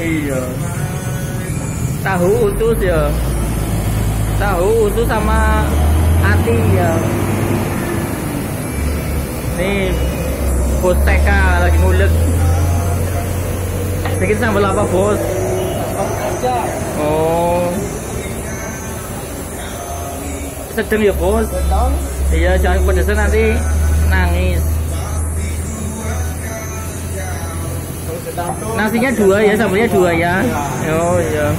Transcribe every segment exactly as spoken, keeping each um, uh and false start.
Iya. Tahu usus ya. Tahu usus sama ati ya. Nih bos T K lagi ngulek. Bikin sambal apa bos? Aja. Oh. Sedang ya bos. Sedang. Iya, jangan pedesan nanti nangis. Nasinya dua ya, sambalnya dua ya. Oh iya.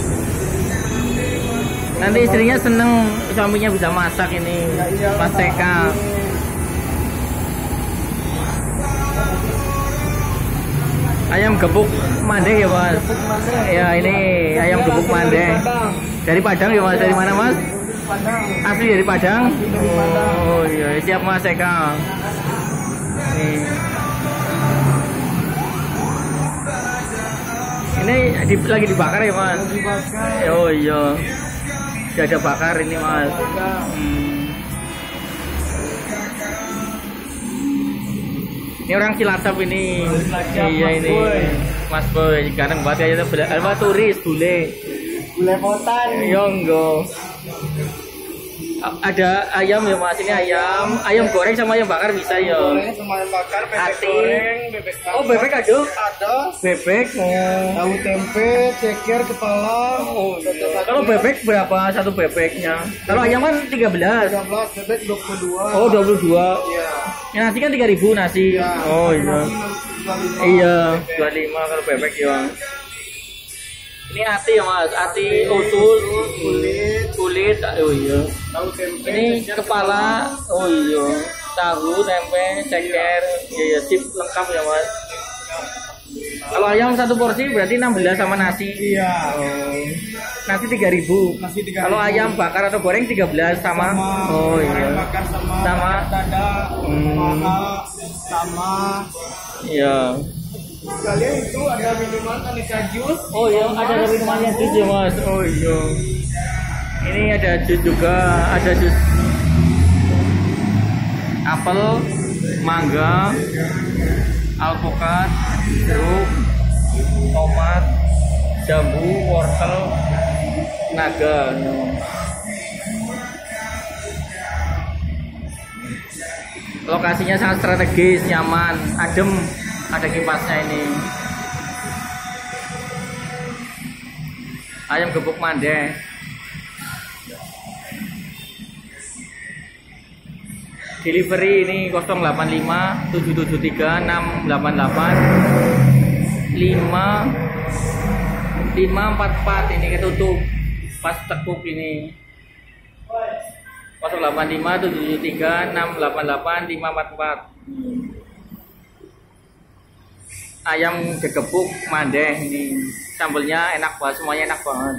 Nanti istrinya seneng suaminya bisa masak ini, Mas T K. Ayam gepuk mandeh ya mas? Ya ini ayam gepuk mandeh. Dari Padang ya mas? Dari mana mas? Asli dari Padang? Oh iya, siap mas T K. Nih. Ini di, lagi dibakar ya mas? Oh iya. Sudah ada bakar ini mas. Hmm. Ini orang Cilacap ini. Iya ini. Mas Boy, kadang buat aja tuh apa turis bule. Bule potan. Yo enggak. Ada ayam ya mas, ini ayam, ayam goreng sama ayam bakar bisa ya. Goreng sama ayam bakar, bebek Ati. goreng, bebek bakar. Oh bebek ada? Ada. Bebek. Oh. Tahu tempe, ceker, kepala. Oh, iya. Kalau bebek berapa satu bebeknya? Kalau ayam kan tiga belas. tiga belas, bebek dua puluh dua. Oh dua puluh dua. Iya. Ya, nasi kan tiga ribu nasi. Ya. Oh iya. Iya, dua puluh lima kalau bebek ya. Ini ati ya mas, ati usus, kulit, kulit, oh iya. tahu tempe. Ini kepala, oh iya. Tahu, tempe, ceker, iya sip lengkap ya mas. Kalau ayam satu porsi berarti enam belas sama nasi. Iya. Oh. Nasi tiga ribu. Nasi tiga ribu. Kalau ayam bakar atau goreng tiga belas sama. Sama Oh goreng iya. bakar sama, Sama. dada, Hmm. paha, sama. Iya. Kalian itu ada minuman aneka jus. Oh iya, ada minumannya jus ya mas. Oh iya. Ini ada jus juga, ada jus apel, mangga, alpukat, jeruk, tomat, jambu, wortel, naga. Lokasinya sangat strategis, nyaman, adem, ada kipasnya ini. Ayam gepuk mandeh. Delivery ini nol delapan lima tujuh tujuh tiga enam delapan delapan lima lima empat empat ini ketutup pas tekuk ini. nol delapan lima tujuh tujuh tiga enam delapan delapan lima empat empat. Ayam gegepuk mandeh ini, sambelnya enak banget, semuanya enak banget.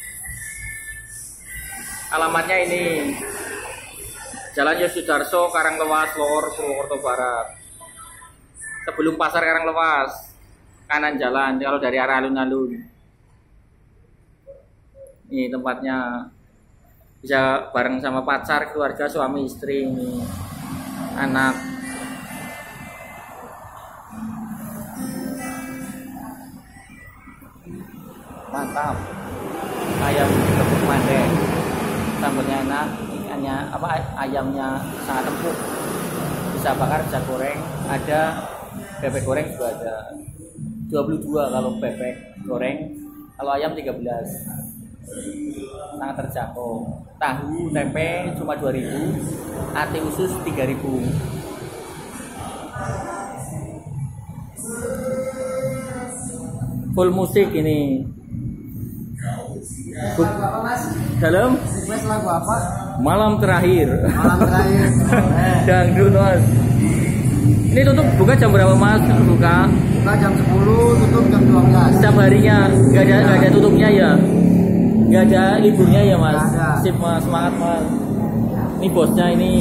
Alamatnya ini Jalan Yosudarso, Karanglewas, Lor, Purwokerto Barat. Sebelum pasar Karanglewas, kanan jalan kalau dari arah alun-alun. Ini tempatnya, bisa bareng sama pacar, keluarga, suami, istri, ini anak. Mantap. Ayam gepuk mandeh, sambelnya enak, ikannya apa ayamnya sangat empuk, bisa bakar, bisa goreng, ada bebek goreng juga ada. Dua puluh dua kalau bebek goreng, kalau ayam tiga belas, sangat terjangkau. Tahu tempe cuma dua ribu, ati usus tiga ribu. Full musik ini. Dalam lagu apa? Malam Terakhir. Malam terakhir. Dangdut mas. Ini tutup buka jam berapa mas? Buka? Buka jam sepuluh, tutup jam dua belas. Setiap harinya nggak ada nggak ada tutupnya ya? Nggak ada liburnya ya mas? Nggak ada. Sip mas, semangat mas. Ini bosnya ini.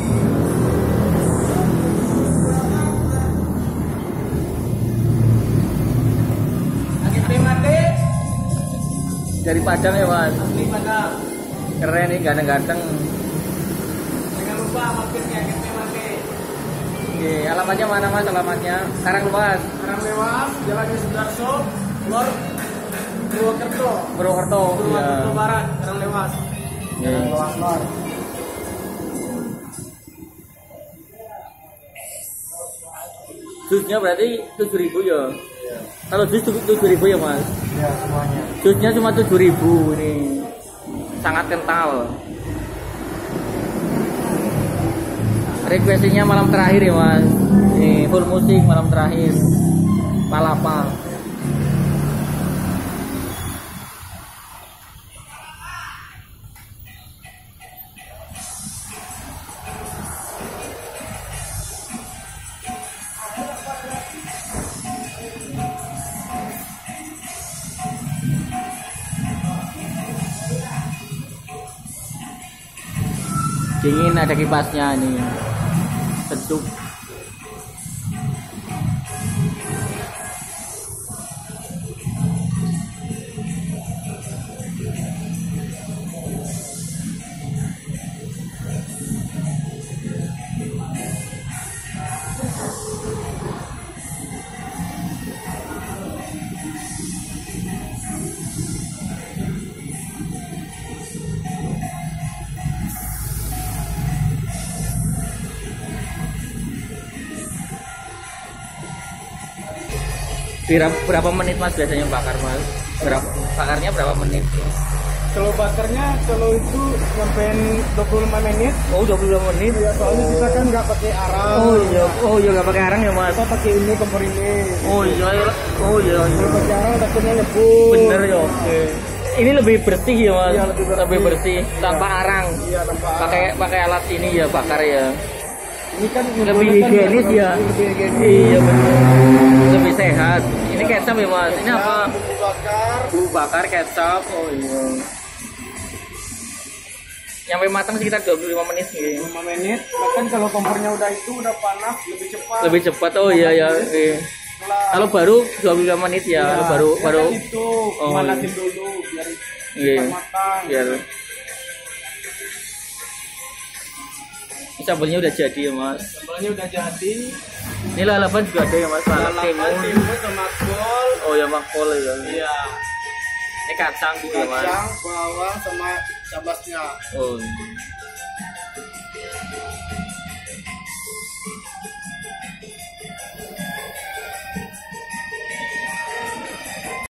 Dari Padang ya mas? Asli Padang. Keren nih, ganteng-ganteng. Jangan lupa mampirnya ke Temate. Oke, alamatnya mana mas? Alamatnya Karanglewas. Karanglewas, Jalan Yosudarso, Lor, Purwokerto. Purwokerto. Purwokerto Ya. Barat, Karang Lewas. Ya. Lewas Lor. Jusnya berarti tujuh ribu ya. Iya. Kalau jus tujuh ribu ya mas. Iya semuanya. Jusnya cuma tujuh ribu ini, sangat kental. Requestinya malam terakhir ya mas. Ini full musik malam terakhir. Palapa. Dingin, ada kipasnya nih. Sejuk. Berapa, berapa menit mas biasanya bakar mas? Berapa, bakarnya berapa menit? Kalau bakarnya kalau itu sampai dua puluh lima menit. Oh dua puluh lima menit? Ya soalnya kita kan nggak pakai arang. Oh iya, oh iya nggak pakai arang ya mas? Kita pakai ini kompor ini. Oh iya, oh iya. Kalau pakai arang takutnya ngebul. Bener ya, oke. Ini lebih bersih ya mas? Iya, lebih bersih. Lebih bersih, tanpa arang. Iya tanpa arang. Pakai pakai alat ini ya bakar ya. Ini kan Lebih higienis ya. Lebih higienis. Iya betul. Lebih sehat. Ini kecap ya mas? Ini apa? Bumbu bakar. Bumbu bakar kecap. Oh iya. Sampai matang sekitar dua puluh lima menit nih. lima menit. Bahkan kalau kompornya udah itu udah panas lebih cepat. Lebih cepat. Oh iya ya. Iya. Kalau baru dua puluh lima menit ya. Kalau baru ya baru kan itu Oh, manasin dulu biar iya. cepat matang. Biar sambelnya udah jadi ya mas. Sambalnya udah jadi. Ini lalapan juga ada ya mas. Lalapan, Timun. timun sama kol. Oh ya makpol ya. Iya. Ini kacang juga ya mas. Kacang, bawang sama cabasnya. Oh.